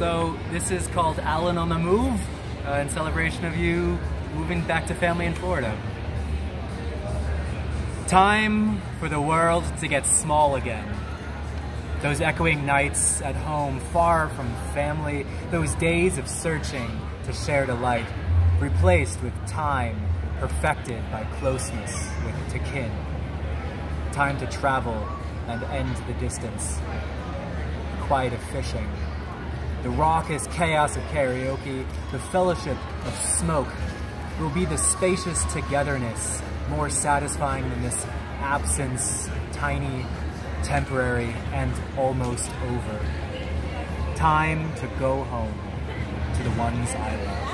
So this is called Alan on the Move, in celebration of you moving back to family in Florida. Time for the world to get small again. Those echoing nights at home, far from family, those days of searching to share delight, replaced with time perfected by closeness to kin. Time to travel and end the distance. The quiet of fishing. The raucous chaos of karaoke, the fellowship of smoke, will be the spacious togetherness, more satisfying than this absence, tiny, temporary, and almost over. Time to go home to the ones I love.